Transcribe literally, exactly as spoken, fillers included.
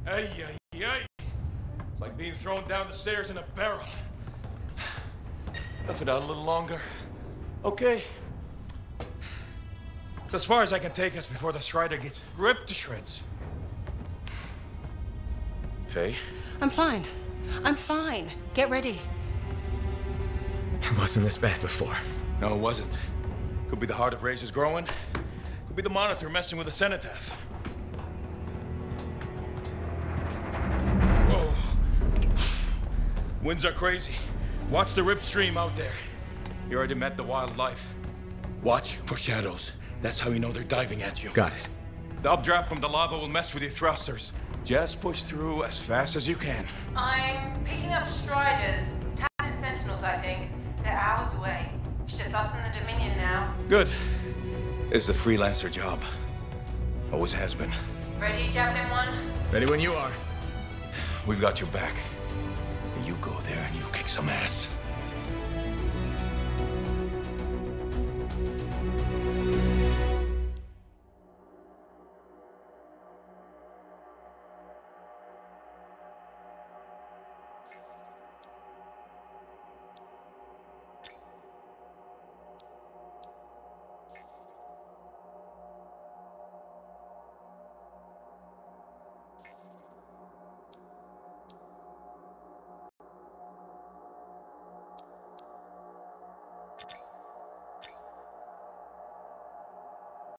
Ay, ay, ay. It's like being thrown down the stairs in a barrel. Tough it out a little longer. Okay. It's as far as I can take us before the Strider gets ripped to shreds. Faye? I'm fine. I'm fine. Get ready. It wasn't this bad before. No, it wasn't. Could be the heart of razors growing. Could be the monitor messing with the cenotaph. Whoa. Winds are crazy. Watch the rip stream out there. You already met the wildlife. Watch for shadows. That's how you know they're diving at you. Got it. The updraft from the lava will mess with your thrusters. Just push through as fast as you can. I'm picking up Striders. Taps and Sentinels, I think. They're hours away. It's just us and the Dominion now. Good. It's a freelancer job. Always has been. Ready, Javelin One? Ready when you are. We've got your back. You go there and you kick some ass.